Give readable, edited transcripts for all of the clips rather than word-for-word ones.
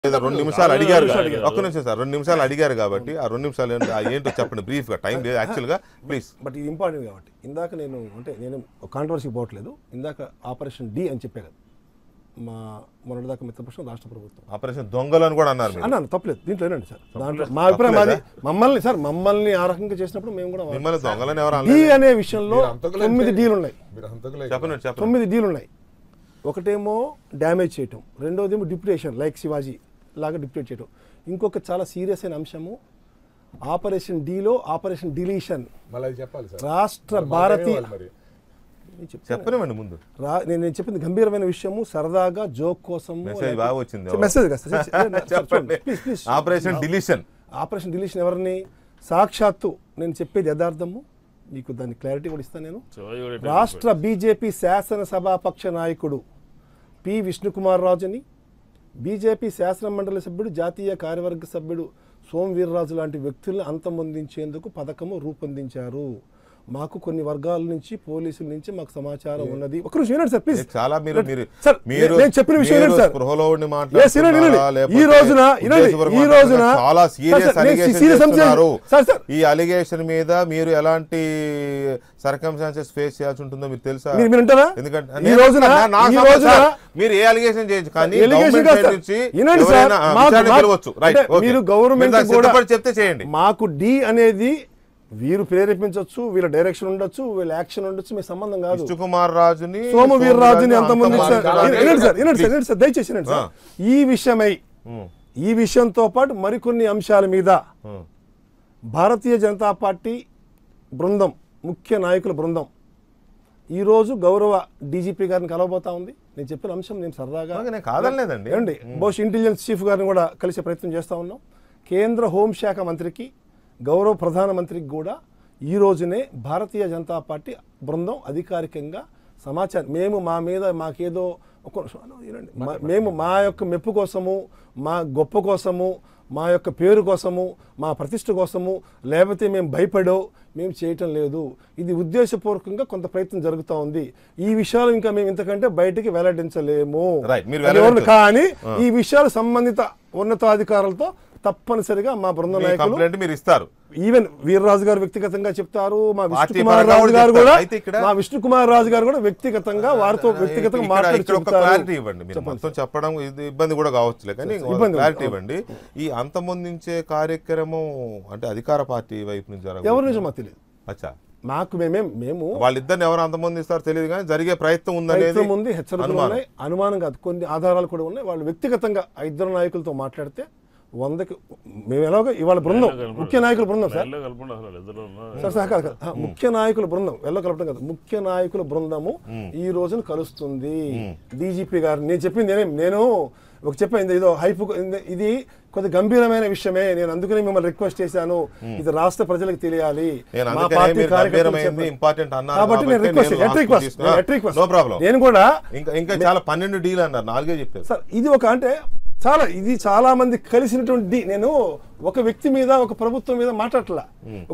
2 నిమిషాలు అడిగారు ఒక్క నిమిషం సార్ 2 నిమిషాలు అడిగారు కాబట్టి ఆ 2 నిమిషాలు ఏంటో చెప్పండి బ్రీఫ్ గా టైం లేదు యాక్చువల్ గా ప్లీజ్ బట్ ఇది ఇంపార్టెంట్ కాబట్టి ఇందాక నేను కాంట్రవర్సీ పోవట్లేదు ఇందాక ఆపరేషన్ డి అని చెప్పే కదా మా మొన్నటిదాకా మిత్రపక్షం రాష్ట్ర ప్రభుత్వం ఆపరేషన్ దొంగలు అని కూడా అన్నారు తప్పలేదు దీంట్లో ఏనండి సార్ దాంట్లో మా అభిప్రాయం మాది మమ్మల్ని ఆ రకంగా చేసినప్పుడు మేము కూడా మిమ్మల్ని దొంగలని ఎవరు డి అనే విషయంలో 9 డీలు ఉన్నాయి చెప్పండి 9 డీలు ఉన్నాయి ఒకటేమో డ్యామేజ్ చేయటం రెండోదేమో డిప్యుటేషన్ లైక్ శివాజీ లాగా డిప్యూట్ చేయటం ఇంకొక చాలా సీరియస్ అయిన అంశము ఆపరేషన్ డిలో ఆపరేషన్ డిలీషన్ రాష్ట్ర భారతీయ చెప్పనివ్వండి ముందు నేను చెప్పింది గంభీరమైన విషయము సరదాగా జోక్ కోసం మెసేజ్ ఆపరేషన్ డిలీషన్ ఎవరిని సాక్షాత్తు నేను చెప్పేది యథార్థము మీకు దాని క్లారిటీ కూడా ఇస్తాను నేను రాష్ట్ర బీజేపీ శాసనసభాపక్ష నాయకుడు పి విష్ణుకుమార్ రాజుని బీజేపీ శాసన మండలి సభ్యుడు జాతీయ కార్యవర్గ సభ్యుడు సోము వీర్రాజు లాంటి వ్యక్తులను అంతమొందించేందుకు పథకము రూపొందించారు మాకు కొన్ని వర్గాల నుంచి పోలీసుల నుంచి మాకు సమాచారం ఉన్నది ఒక నిమిషం వినండి సార్ ప్లీజ్ చాలా నేను చెప్పిన విషయం వినండి సార్ ఈ రోజున చాలా సీరియస్ ఈ అలిగేషన్ మీద మీరు ఎలాంటి సర్కమ్స్టాన్సెస్ ఫేస్ చేయాల్సి ఉంటుందో మీకు తెలుసా వింటారా ఎందుకంటే మీరు ఏ అలిగేషన్ చేయొచ్చు కానీ మీరు గవర్నమెంట్ చెప్తే చేయండి మాకు డి అనేది వీరు ప్రేరేపించవచ్చు వీళ్ళ డైరెక్షన్ ఉండొచ్చు వీళ్ళ యాక్షన్ ఉండొచ్చు మీ సంబంధం కాదు విష్ణుకుమార్ రాజుని సోము వీర్రాజుని అంతమంది దయచేసి ఈ విషయంతో పాటు మరికొన్ని అంశాల మీద భారతీయ జనతా పార్టీ బృందం ముఖ్య నాయకుల బృందం ఈరోజు గౌరవ డీజీపీ గారిని కలవబోతా ఉంది నేను చెప్పిన అంశం నేను సరదాగా కాదలేదండి ఏమండి బహుశా ఇంటెలిజెన్స్ చీఫ్ గారిని కూడా కలిసే ప్రయత్నం చేస్తూ ఉన్నాం కేంద్ర హోంశాఖ మంత్రికి గౌరవ ప్రధానమంత్రికి కూడా ఈ రోజునే భారతీయ జనతా పార్టీ బృందం అధికారికంగా సమాచారం మేము మా మీద మాకేదో మేము మా యొక్క మెప్పు కోసము మా గొప్ప కోసము మా యొక్క పేరు కోసము మా ప్రతిష్ట కోసము లేకపోతే మేము భయపడో మేము చేయటం లేదు ఇది ఉద్దేశపూర్వకంగా కొంత ప్రయత్నం జరుగుతూ ఉంది ఈ విషయాలు ఇంకా మేము ఇంతకంటే బయటికి వెల్లడించలేము కానీ ఈ విషయాలు సంబంధిత ఉన్నతాధికారులతో తప్పనిసరిగా మా బృంద నాయకులు మీరు ఇస్తారు ఈవెన్ వీర్రాజు గారు వ్యక్తిగతంగా చెప్తారు మా విష్ణుకుమార్ రాజు గారు కూడా వ్యక్తిగతంగా వారితో వ్యక్తిగతంగా మాట్లాడి ఇవ్వండి మొత్తం చెప్పడం ఇబ్బంది కూడా కావచ్చులే కానీ క్లారిటీ ఇవ్వండి ఈ అంతమొందించే కార్యక్రమం అంటే అధికార పార్టీ వైపు నుంచి ఎవరి నుంచి మాకు తెలియదు అచ్చా మాకు మేము వాళ్ళిద్దరిని ఎవరు అంతమొందిస్తారు తెలియదు కానీ జరిగే ప్రయత్నం ఉందనేది ఉంది హెచ్చరికలు ఉన్నాయి అనుమానం కాదు కొన్ని ఆధారాలు కూడా ఉన్నాయి వాళ్ళు వ్యక్తిగతంగా ఆ ఇద్దరు నాయకులతో మాట్లాడితే 100కి మేము ఎలాగో ఇవాళ బృందం ముఖ్య నాయకుల బృందం సార్ ముఖ్య నాయకుల బృందం కలపడం కదా ముఖ్య నాయకుల బృందము ఈ రోజున కలుస్తుంది డీజీపీ గారు నేను చెప్పింది నేను ఒక చెప్పాను ఇదో హైప్ ఇది కొద్ది గంభీరమైన విషయమే నేను అందుకని మిమ్మల్ని రిక్వెస్ట్ చేశాను ఇది రాష్ట్ర ప్రజలకు తెలియాలి కాబట్టి నేను రిక్వెస్ట్ నేను కూడా ఇంకా చాలా 12 డీల్ అన్నారు 4 చెప్పారు సార్ ఇది ఒక అంటే ఇది చాలా మంది కలిసినటువంటి నేను ఒక వ్యక్తి మీద ఒక ప్రభుత్వం మీద మాట్లాడట్లా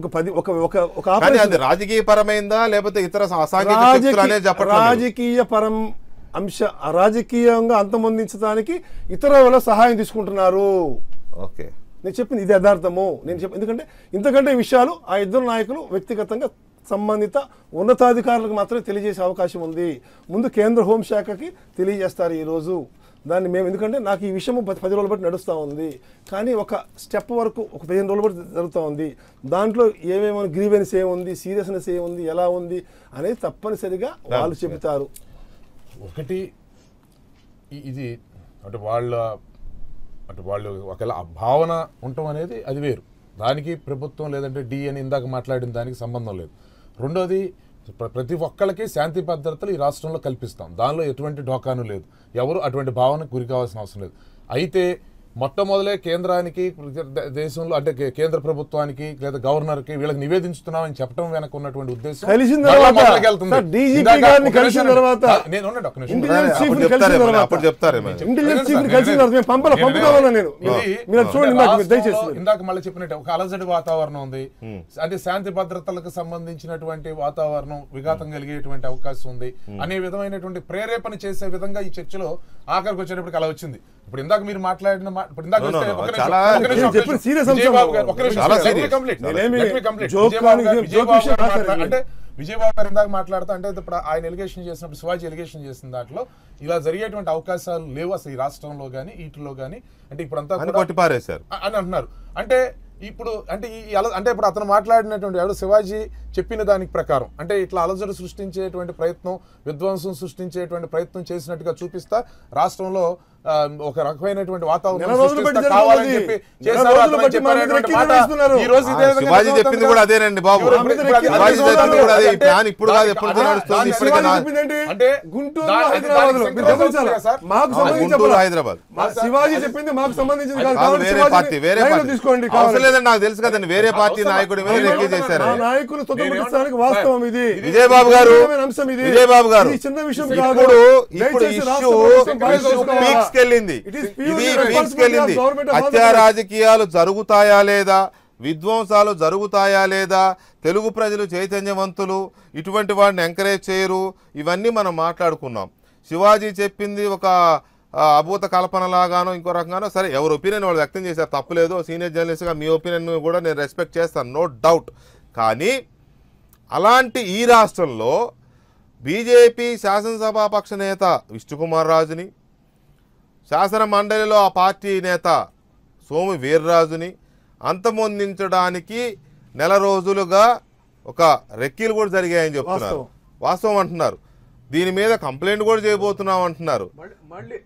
రాజకీయ పరమైందా లేకపోతే ఇతర రాజకీయ పరం అంశ రాజకీయంగా అంతమొందించడానికి ఇతరుల సహాయం తీసుకుంటున్నారు నేను చెప్పింది ఇది యథార్థము ఎందుకంటే ఇంతకంటే విషయాలు ఆ ఇద్దరు నాయకులు వ్యక్తిగతంగా సంబంధిత ఉన్నతాధికారులకు మాత్రమే తెలియజేసే అవకాశం ఉంది ముందు కేంద్ర హోంశాఖకి తెలియజేస్తారు ఈరోజు దాన్ని మేము ఎందుకంటే నాకు ఈ విషయం 10 రోజుల బట్టి నడుస్తూ ఉంది కానీ ఒక స్టెప్ వరకు ఒక 15 రోజుల బట్టి జరుగుతూ ఉంది దాంట్లో ఏమేమో గ్రీవెన్స్ ఏముంది సీరియస్నెస్ ఏముంది ఎలా ఉంది అనేది తప్పనిసరిగా వాళ్ళు చెబుతారు ఒకటి ఇది అంటే వాళ్ళు ఒకవేళ ఆ భావన ఉండటం అనేది అది వేరు దానికి ప్రభుత్వం లేదంటే డి అని ఇందాక మాట్లాడిన దానికి సంబంధం లేదు రెండోది ప్రతి ఒక్కళ్ళకి శాంతి భద్రతలు ఈ రాష్ట్రంలో కల్పిస్తాం దానిలో ఎటువంటి ఢోకాను లేదు ఎవరు అటువంటి భావనకు గురి కావాల్సిన అవసరం లేదు అయితే మొట్టమొదలే కేంద్రానికి దేశంలో అంటే కేంద్ర ప్రభుత్వానికి లేదా గవర్నర్కి వీళ్ళకి నివేదించుతున్నామని చెప్పడం వెనక ఉన్నటువంటి ఉద్దేశం ఇందాక మళ్ళీ చెప్పినట్టు ఒక అలజడి వాతావరణం ఉంది అంటే శాంతి భద్రతలకు సంబంధించినటువంటి వాతావరణం విఘాతం కలిగేటువంటి అవకాశం ఉంది అనే విధమైనటువంటి ప్రేరేపణ చేసే విధంగా ఈ చర్చలో ఆఖరికి వచ్చేటప్పటికి అలా వచ్చింది. ఇప్పుడు ఇందాక మీరు మాట్లాడిన ఇప్పుడు ఇందాక No, no, చూస్తే no, ఒక్క చాలా నిమిషం, ఒక్క నిమిషం, చెప్పండి, serious విజయబాబు అంశం. గారు, ఒక్క నిమిషం, చాలా let me serious. complete. నేనేమి Let me complete. joke Vijaya Babu గారు joke విషయం మాట్లాడారు. కాదు. అంటే విజయబాబు గారు ఇందాక మాట్లాడుతూ అంటే ఇప్పుడు ఆయన ఎలిగేషన్ చేసినప్పుడు శివాజీ ఎలిగేషన్ చేసిన దాంట్లో ఇలా జరిగేటువంటి అవకాశాలు లేవు అసలు ఈ రాష్ట్రంలో కానీ వీటిలో కానీ, అంటే ఇప్పుడు అంతా అని కొట్టిపారేశారు అని అంటున్నారు. అంటే ఇప్పుడు అంటే అంటే ఇప్పుడు అతను మాట్లాడినటువంటి ఎవరు శివాజీ చెప్పిన దానికి ప్రకారం అంటే ఇట్లా అలజడి సృష్టించేటువంటి ప్రయత్నం, విధ్వంసం సృష్టించేటువంటి ప్రయత్నం చేసినట్టుగా చూపిస్తా రాష్ట్రంలో ఒక రకమైనటువంటి వాతావరణం సృష్టిస్తా కావాలని చెప్పి చేశారు. అతను చెప్పినటువంటి మాట ఈ రోజు ఇదే విధంగా శివాజీ చెప్పింది కూడా అదేనండి బాబు. శివాజీ చెప్పింది కూడా అదే. ఈ ప్లాన్ ఇప్పుడు కాదు, ఎప్పుడు నడుస్తుంది. అంటే గుంటూరు హైదరాబాద్ శివాజీ చెప్పింది మాకు సంబంధించింది కాదు, వేరే పార్టీ వేరే తీసుకోండి. అవసరం లేదని నాకు తెలుసు కదండి. వేరే పార్టీ నాయకుడి మీద రెక్కి చేశారు. నాయకులు తొందరపడించడానికి వాస్తవం ఇది. విజయబాబు గారు, విజయబాబు గారు, చిన్న విషయం ఇప్పుడు పీక్స్ కెళ్ళింది. ఇది పీక్స్ కెళ్ళింది. హత్యా రాజకీయాలు జరుగుతాయా లేదా, విధ్వంసాలు జరుగుతాయా లేదా, తెలుగు ప్రజలు చైతన్యవంతులు, ఇటువంటి వాడిని ఎంకరేజ్ చేయరు, ఇవన్నీ మనం మాట్లాడుకున్నాం. శివాజీ చెప్పింది ఒక అభూత కల్పనలాగానో ఇంకో రకంగానో, సరే ఎవరి ఒపీనియన్ వాళ్ళు వ్యక్తం చేశారు, తప్పులేదు. సీనియర్ జర్నలిస్ట్గా మీ ఒపీనియన్ కూడా నేను రెస్పెక్ట్ చేస్తాను, నో డౌట్. కానీ అలాంటి ఈ రాష్ట్రంలో బీజేపీ శాసనసభాపక్ష నేత విష్ణుకుమార్ రాజుని, శాసన మండలిలో ఆ పార్టీ నేత సోము వీర్రాజుని అంతమొందించడానికి నెల రోజులుగా ఒక రెక్కీలు కూడా జరిగాయని చెప్తున్నారు. వాస్తవం అంటున్నారు. దీని మీద కంప్లైంట్ కూడా చేయబోతున్నాం అంటున్నారు. మళ్ళీ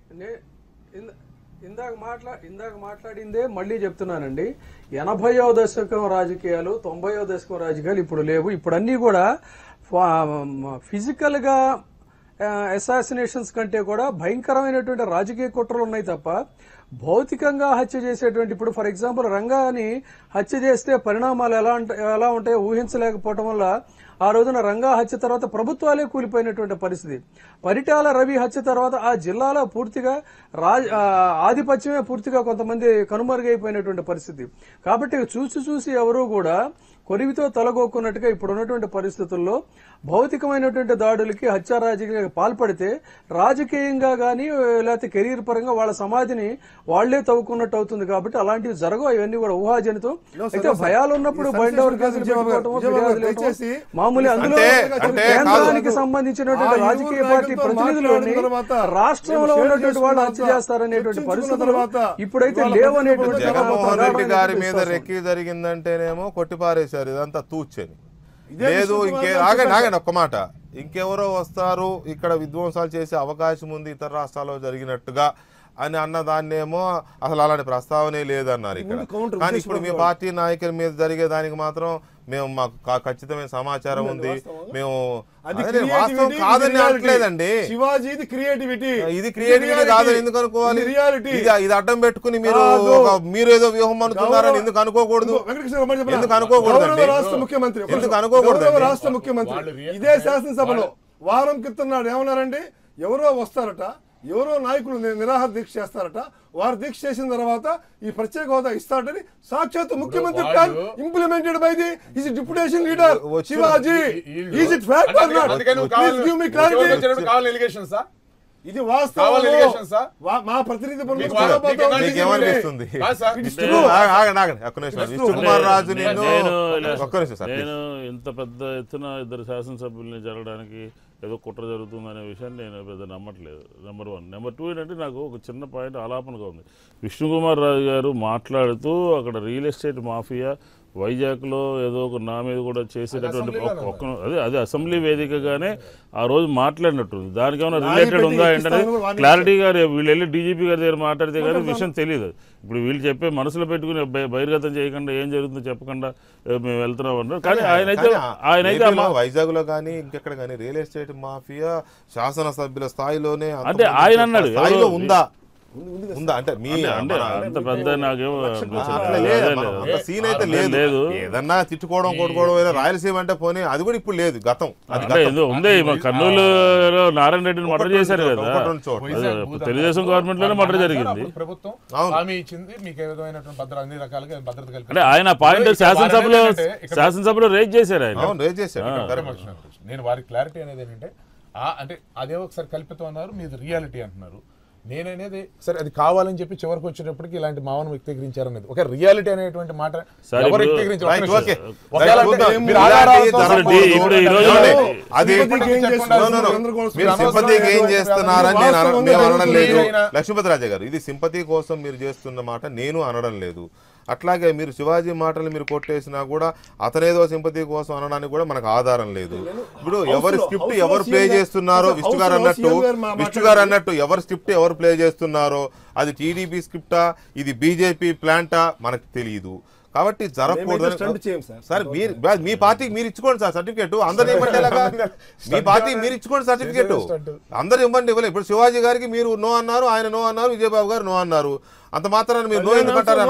ఇందాక మాట్లాడిందే మళ్ళీ చెప్తున్నానండి. 80వ దశకం రాజకీయాలు, 90వ దశకం రాజకీయాలు ఇప్పుడు లేవు. ఇప్పుడు అన్నీ కూడా ఫిజికల్ గా అసాసినేషన్స్ కంటే కూడా భయంకరమైనటువంటి రాజకీయ కుట్రలు ఉన్నాయి తప్ప భౌతికంగా హత్య చేసేటువంటి, ఇప్పుడు ఫర్ ఎగ్జాంపుల్ రంగాని హత్య చేస్తే పరిణామాలు ఎలా ఉంటాయో ఊహించలేకపోవటం వల్ల ఆ రోజున రంగా హత్య తర్వాత ప్రభుత్వాలే కూలిపోయినటువంటి పరిస్థితి. పరిటాల రవి హత్య తర్వాత ఆ జిల్లాలో పూర్తిగా ఆధిపత్యమే పూర్తిగా కొంతమంది కనుమరుగైపోయినటువంటి పరిస్థితి. కాబట్టి చూసి ఎవరూ కూడా కొరివితో తలగొక్కున్నట్టుగా ఇప్పుడు ఉన్నటువంటి పరిస్థితుల్లో భౌతికమైనటువంటి దాడులకి, హత్యా రాజకీయాలకు పాల్పడితే రాజకీయంగా గానీ లేకపోతే కెరీర్ పరంగా వాళ్ళ సమాధిని వాళ్లే తవ్వుకున్నట్టు అవుతుంది. కాబట్టి అలాంటివి జరగవు. ఇవన్నీ కూడా ఊహాజనితం. అయితే భయాలు ఉన్నప్పుడు బయట మామూలు అందులో కేంద్రానికి సంబంధించినటువంటి రాజకీయ పార్టీ ప్రతినిధులని రాష్ట్రంలో ఉన్నటువంటి వాళ్ళు హత్య చేస్తారనేటువంటి పరిస్థితులు ఇప్పుడైతే లేవనేటువంటి జగన్మోహన్ రెడ్డి గారి మీద రెక్కి జరిగిందంటేనేమో కొట్టిపారేశారు, ఇదంతా తూచని లేదు. ఆగండి ఒక్క మాట, ఇంకెవరో వస్తారు ఇక్కడ విధ్వంసాలు చేసే అవకాశం ఉంది ఇతర రాష్ట్రాల్లో జరిగినట్టుగా అని అన్నదాన్నేమో అసలు అలాంటి ప్రస్తావనే లేదన్నారు ఇక్కడ. కానీ ఇప్పుడు మీ పార్టీ నాయకుల మీద జరిగే దానికి మాత్రం మేము మాకు ఖచ్చితమైన సమాచారం ఉంది, మేము వాస్తవం కాదని అనట్లేదండి. శివాజీది క్రియేటివిటీ, ఇది క్రియేటివిటీ కాదని ఎందుకు అనుకోవాలి? ఇది అడ్డం పెట్టుకుని మీరు ఏదో వ్యూహం అనుకున్నారని ఎందుకు అనుకోకూడదు? ఎందుకు అనుకోకూడదు? రాష్ట్ర ముఖ్యమంత్రి ఎందుకు అనుకోకూడదు? రాష్ట్ర ముఖ్యమంత్రి ఇదే శాసనసభలో వారం క్రితం నాడు ఏమన్నారండి, ఎవరో వస్తారట, ఎవరో నాయకులు నిరాహార దీక్ష చేస్తారట, వారు దీక్ష చేసిన తర్వాత ఈ ప్రత్యేక హోదా ఇస్తారని సాక్షాత్ ముఖ్యమంత్రి plan implemented by the is deputation leader Shivaji. Is it fact or not? Please give me clarity. ఇది వాస్తవం. మా ప్రతినిధి ఏమనిపిస్తుంది? విష్ణుకుమార్ రాజు, నేను ఇంత పెద్ద ఎత్తున ఇద్దరు శాసనసభ్యుల్ని జరగడానికి ఏదో కుట్ర జరుగుతుందనే విషయాన్ని నేను పెద్ద నమ్మట్లేదు. నెంబర్ 1. నెంబర్ 2 ఏంటంటే నాకు ఒక చిన్న పాయింట్ ఆలాపనగా ఉంది. విష్ణుకుమార్ రాజు గారు మాట్లాడుతూ అక్కడ రియల్ ఎస్టేట్ మాఫియా వైజాగ్లో ఏదో ఒక నా మీద కూడా చేసేటటువంటి అదే అసెంబ్లీ వేదికగానే ఆ రోజు మాట్లాడినట్టుంది. దానికి ఏమైనా రిలేటెడ్ ఉందా ఏంటనే క్లారిటీగా వీళ్ళు వెళ్ళి డీజీపీ గారి దగ్గర మాట్లాడితే కానీ విషయం తెలియదు. ఇప్పుడు వీళ్ళు చెప్పే మనసులో పెట్టుకుని బహిర్గతం చేయకుండా ఏం జరుగుతుందో చెప్పకుండా మేము వెళ్తున్నాం అన్నారు. కానీ ఆయనైతే వైజాగ్ లో కానీ ఇంకెక్కడ కానీ రియల్ ఎస్టేట్ మాఫియా శాసనసభ్యుల స్థాయిలోనే అంటే ఆయన అన్నాడు ఉందా ఉందా అంటే మీ అంత పెద్ద నాకేమో సీన్ అయితే లేదు. ఏదన్నా తిట్టుకోవడం కొట్టుకోవడం రాయలసీమ అంటే పోనీ అది కూడా ఇప్పుడు లేదు, గతం ఉంది. కర్నూలు నారాయణ రెడ్డిని మర్డర్ చేశారు కదా, తెలుగుదేశం గవర్నమెంట్ లోనే మర్డర్ జరిగింది. అంటే ఆయన పాయింట్ శాసనసభలో రేజ్ చేశారు. నేను వారి క్లారిటీ అనేది ఏంటంటే అంటే అదే ఒకసారి కల్పితం అన్నారు, మీది రియాలిటీ అంటున్నారు. నేననేది సరే అది కావాలని చెప్పి చివరికి వచ్చేటప్పటికి ఇలాంటి భావన వ్యక్తీకరించారనేది ఒక రియాలిటీ అనేటువంటి మాట సరే, ఎవరు ఇప్పుడు వ్యక్తీకరించారు? రైట్, ఒక్క ఓకే. నిమిషం. ఒకవేళ రైట్, అంటే చూద్దాం. మీరు ఇలాంటి ఆధారాలతో జరగకూడదు. సరే, ఇప్పుడు ఈ రోజు చూడండి, అది సింపతికి ఏం చేస్తున్నారు? మీరు సింపతికి ఏం చేస్తున్నారని మేము అనడం లేదు. మీరైనా- లక్ష్మీపతి రాజా గారు, ఇది సింపతి కోసం మీరు చేస్తున్న మాట నేను అనడం లేదు. అట్లాగే మీరు శివాజీ మాటలు మీరు కొట్టేసినా కూడా అతనేదో సింపతి కోసం అనడానికి కూడా మనకు ఆధారం లేదు. ఇప్పుడు ఎవరి స్క్రిప్ట్ ఎవరు ప్లే చేస్తున్నారో విష్ణు గారు అన్నట్టు ఎవరి స్క్రిప్ట్ ఎవరు ప్లే చేస్తున్నారో అది టీడీపీ స్క్రిప్టా ఇది బీజేపీ ప్లాంటా మనకు తెలియదు. కాబట్టి జరగకూడదు సార్. మీ పార్టీకి మీరు ఇచ్చుకోండి సార్ సర్టిఫికేట్. అందరు ఇవ్వండి. మీ పార్టీకి మీరు ఇచ్చుకోండి సర్టిఫికేట్. అందరు ఇవ్వండి. ఇవ్వలేదు. ఇప్పుడు శివాజీ గారికి మీరు నో అన్నారు, ఆయన నో అన్నారు, విజయబాబు గారు నో అన్నారు. అంత మాత్రాన్ని మీరు నో ఎందుకంటారు?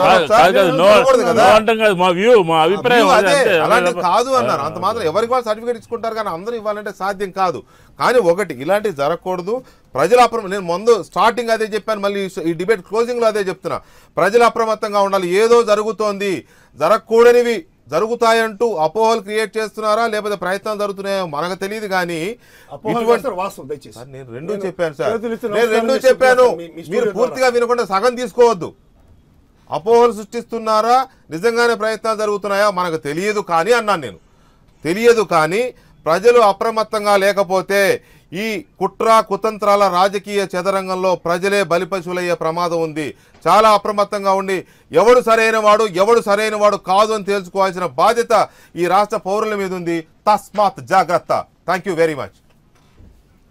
అలాంటి కాదు అన్నారు. అంత మాత్రం ఎవరికి వాళ్ళు సర్టిఫికేట్ ఇచ్చుకుంటారు కానీ అందరూ ఇవ్వాలంటే సాధ్యం కాదు. కానీ ఒకటి ఇలాంటివి జరగకూడదు. ప్రజల నేను ముందు స్టార్టింగ్ అదే చెప్పాను, మళ్ళీ ఈ డిబేట్ క్లోజింగ్ లో అదే చెప్తున్నా. ప్రజలు అప్రమత్తంగా ఉండాలి. ఏదో జరుగుతోంది, జరగకూడనివి జరుగుతాయంటూ అపోహలు క్రియేట్ చేస్తున్నారా లేకపోతే ప్రయత్నాలు జరుగుతున్నాయో మనకు తెలియదు. కానీ నేను రెండూ చెప్పాను సార్, నేను రెండూ చెప్పాను. మీరు పూర్తిగా వినకుండా సగం తీసుకోవద్దు. అపోహలు సృష్టిస్తున్నారా నిజంగానే ప్రయత్నాలు జరుగుతున్నాయా మనకు తెలియదు కానీ అన్నాను నేను. తెలియదు కానీ ప్రజలు అప్రమత్తంగా లేకపోతే ఈ కుట్ర కుతంత్రాల రాజకీయ చదరంగంలో ప్రజలే బలిపశువులయ్యే ప్రమాదం ఉంది. చాలా అప్రమత్తంగా ఉండి ఎవడు సరైన వాడు కాదు అని తెలుసుకోవాల్సిన బాధ్యత ఈ రాష్ట్ర పౌరుల మీద ఉంది. తస్మాత్ జాగ్రత్త. Thank you very much.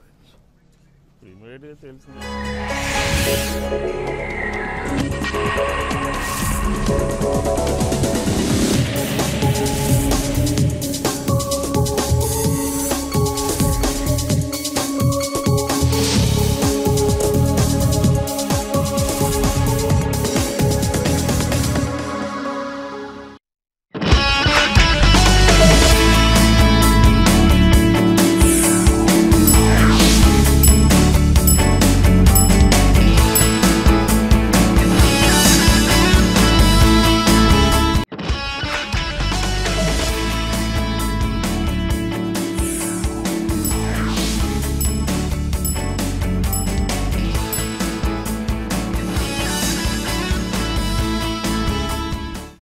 తెలిసింది.